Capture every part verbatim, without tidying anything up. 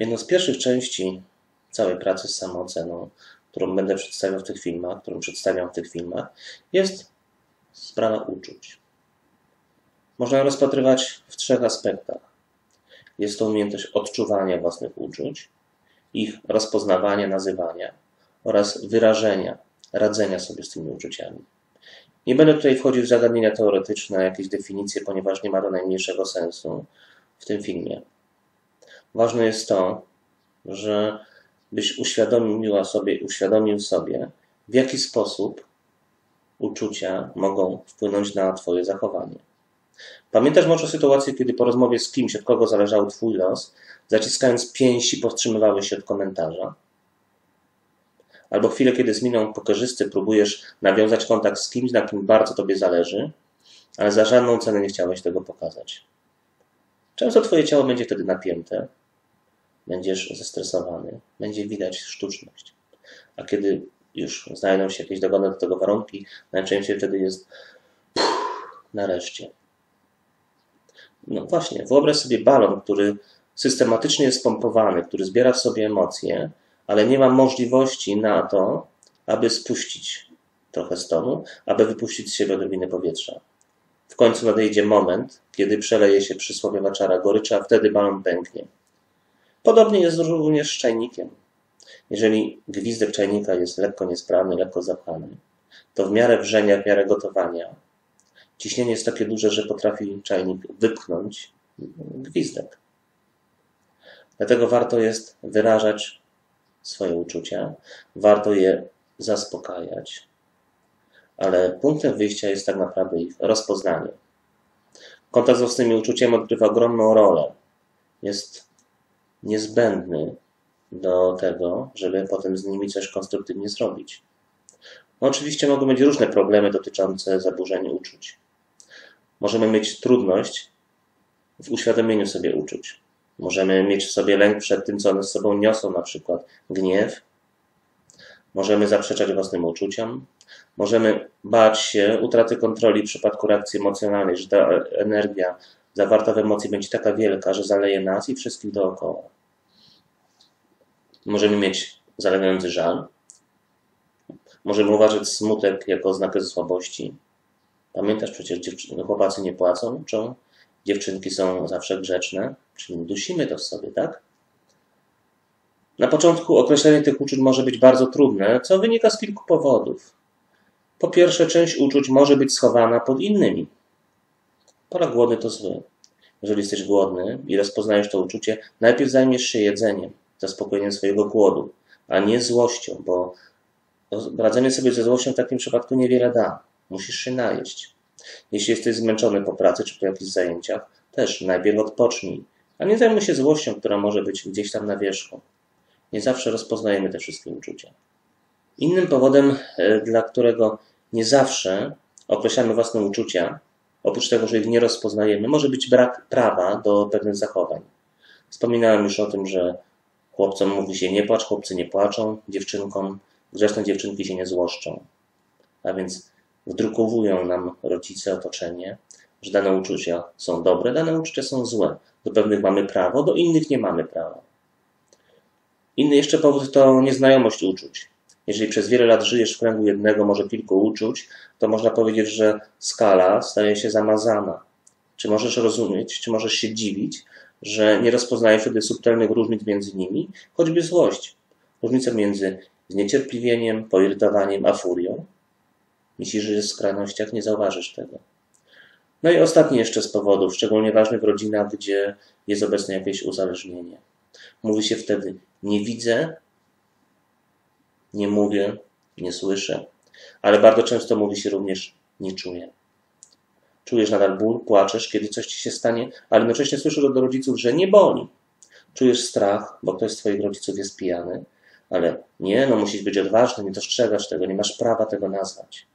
Jedną z pierwszych części całej pracy z samooceną, którą będę przedstawiał w tych filmach, którą przedstawiam w tych filmach, jest sprawa uczuć. Można ją rozpatrywać w trzech aspektach. Jest to umiejętność odczuwania własnych uczuć, ich rozpoznawania, nazywania oraz wyrażenia, radzenia sobie z tymi uczuciami. Nie będę tutaj wchodził w zagadnienia teoretyczne, jakieś definicje, ponieważ nie ma to najmniejszego sensu w tym filmie. Ważne jest to, że byś uświadomiła sobie, uświadomił sobie, w jaki sposób uczucia mogą wpłynąć na Twoje zachowanie. Pamiętasz może sytuację, kiedy po rozmowie z kimś, od kogo zależał Twój los, zaciskając pięści powstrzymywałeś się od komentarza? Albo chwilę, kiedy z miną pokerzysty próbujesz nawiązać kontakt z kimś, na kim bardzo Tobie zależy, ale za żadną cenę nie chciałeś tego pokazać. Często Twoje ciało będzie wtedy napięte, będziesz zestresowany, będzie widać sztuczność. A kiedy już znajdą się jakieś dogodne do tego warunki, najczęściej wtedy jest nareszcie. No właśnie, wyobraź sobie balon, który systematycznie jest pompowany, który zbiera w sobie emocje, ale nie ma możliwości na to, aby spuścić trochę stonu, aby wypuścić z siebie odrobinę powietrza. W końcu nadejdzie moment, kiedy przeleje się przysłowiowa czara goryczy, a wtedy balon pęknie. Podobnie jest również z czajnikiem. Jeżeli gwizdek czajnika jest lekko niesprawny, lekko zapchany, to w miarę wrzenia, w miarę gotowania ciśnienie jest takie duże, że potrafi czajnik wypchnąć gwizdek. Dlatego warto jest wyrażać swoje uczucia, warto je zaspokajać, ale punktem wyjścia jest tak naprawdę ich rozpoznanie. Kontakt z własnymi uczuciami odgrywa ogromną rolę. Jest niezbędny do tego, żeby potem z nimi coś konstruktywnie zrobić. No oczywiście mogą być różne problemy dotyczące zaburzeń uczuć. Możemy mieć trudność w uświadomieniu sobie uczuć. Możemy mieć w sobie lęk przed tym, co one z sobą niosą, na przykład gniew. Możemy zaprzeczać własnym uczuciom. Możemy bać się utraty kontroli w przypadku reakcji emocjonalnej, że ta energia zawarta w emocji będzie taka wielka, że zaleje nas i wszystkich dookoła. Możemy mieć zalewający żal. Możemy uważać smutek jako oznakę słabości. Pamiętasz, przecież dziewczyny, chłopacy nie płacą, czą? Dziewczynki są zawsze grzeczne, czyli dusimy to w sobie, tak? Na początku określenie tych uczuć może być bardzo trudne, co wynika z kilku powodów. Po pierwsze, część uczuć może być schowana pod innymi. Pora głodny to zły. Jeżeli jesteś głodny i rozpoznajesz to uczucie, najpierw zajmiesz się jedzeniem, zaspokojeniem swojego głodu, a nie złością, bo radzenie sobie ze złością w takim przypadku niewiele da. Musisz się najeść. Jeśli jesteś zmęczony po pracy czy po jakichś zajęciach, też najpierw odpocznij, a nie zajmuj się złością, która może być gdzieś tam na wierzchu. Nie zawsze rozpoznajemy te wszystkie uczucia. Innym powodem, dla którego nie zawsze określamy własne uczucia, oprócz tego, że ich nie rozpoznajemy, może być brak prawa do pewnych zachowań. Wspominałem już o tym, że chłopcom mówi się nie płacz, chłopcy nie płaczą, dziewczynkom, grzeczne dziewczynki się nie złoszczą. A więc wdrukowują nam rodzice, otoczenie, że dane uczucia są dobre, dane uczucia są złe. Do pewnych mamy prawo, do innych nie mamy prawa. Inny jeszcze powód to nieznajomość uczuć. Jeżeli przez wiele lat żyjesz w kręgu jednego, może kilku uczuć, to można powiedzieć, że skala staje się zamazana. Czy możesz rozumieć, czy możesz się dziwić, że nie rozpoznajesz wtedy subtelnych różnic między nimi, choćby złość. Różnica między zniecierpliwieniem, poirytowaniem a furią. Myślisz, że jest w skrajnościach, nie zauważysz tego. No i ostatni jeszcze z powodów, szczególnie ważnych w rodzinach, gdzie jest obecne jakieś uzależnienie. Mówi się wtedy, nie widzę, nie mówię, nie słyszę, ale bardzo często mówi się również, nie czuję. Czujesz nadal ból, płaczesz, kiedy coś ci się stanie, ale jednocześnie słyszysz od rodziców, że nie boli. Czujesz strach, bo ktoś z twoich rodziców jest pijany, ale nie, no musisz być odważny, nie dostrzegasz tego, nie masz prawa tego nazwać.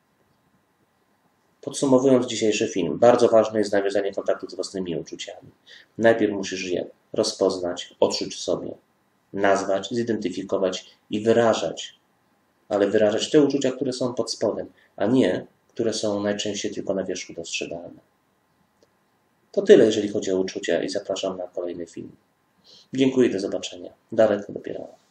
Podsumowując dzisiejszy film, bardzo ważne jest nawiązanie kontaktu z własnymi uczuciami. Najpierw musisz je rozpoznać, odczuć w sobie, nazwać, zidentyfikować i wyrażać. Ale wyrażać te uczucia, które są pod spodem, a nie, które są najczęściej tylko na wierzchu dostrzegalne. To tyle, jeżeli chodzi o uczucia i zapraszam na kolejny film. Dziękuję, do zobaczenia. Darek Dopierała.